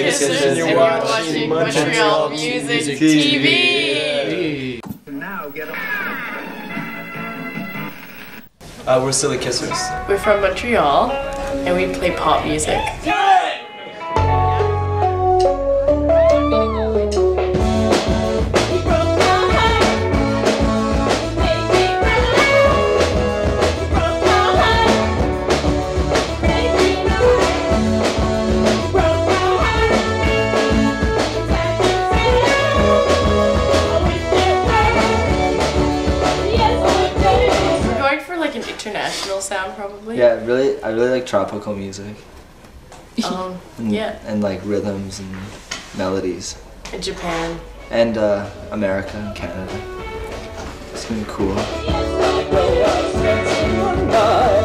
Kissers, and you're watching Montreal Music TV. Now get We're still the Kissers. We're from Montreal, and we play pop music. Like an international sound, probably. Yeah, I really like tropical music. Yeah. And like rhythms and melodies. In Japan. And America and Canada. It's gonna be cool.